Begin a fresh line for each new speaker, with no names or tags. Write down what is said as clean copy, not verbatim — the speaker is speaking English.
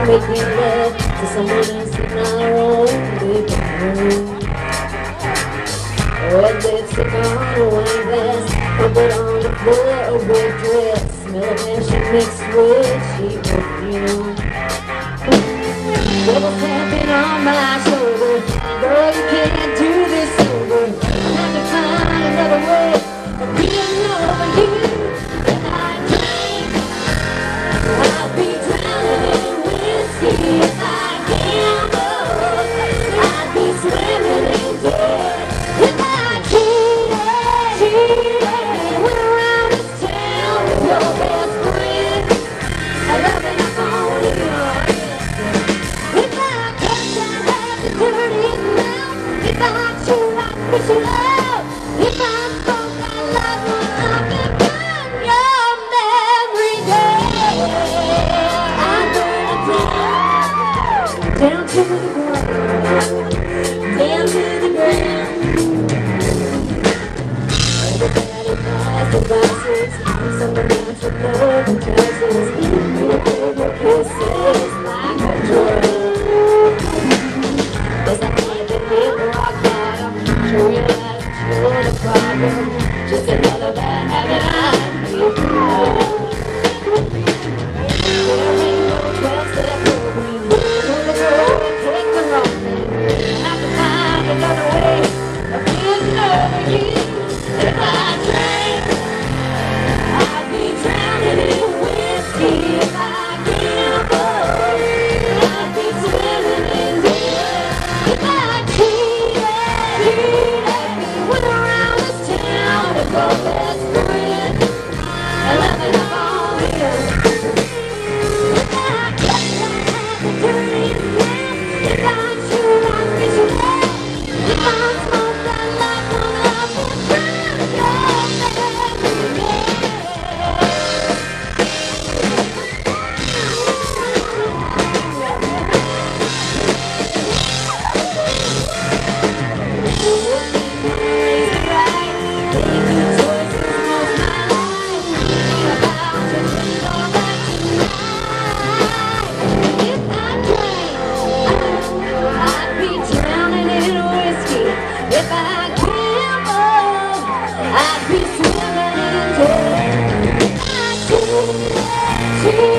making love to someone else in our own living room. Red lipstick on a wine glass, crumpled on the floor, a red dress, smell of passion mixed with cheap perfume. Double tapping on my shoulder, girl, you can't do this sober. I'm trying to find another way of being over you. If I drink, I'll be drowning in whiskey. If I gamble, I'd be swimming in debt. If I cheated, went around this town with your best friend, I love it up on you. If I cussed, I'd have the dirtiest mouth. If I chew, I'd fish it out. If I spoke, I'd love one up and burn your memory down. I'd burn it down to the ground, down to the ground. Everybody buys the boxes, someone else with love and choices. You give your kisses like a drug. There's a hand that hit rock bottom, show you that you're the problem. Just another bad habit I feel proud. There ain't no 12-step program, so the girl will take the wrong thing. I have to find another way of being over you. If I drank, I'd be drowning in whiskey. If I gambled, I'd be swimming in debt. If I cheated, went around this town with your best friend, I love it up on you. If I cussed, I'd have the dirtiest mouth. If I chewed, I'd fish it out. If I smoked, I'd light one up and burn your memory down. If I gambled, I'd be swimming in debt.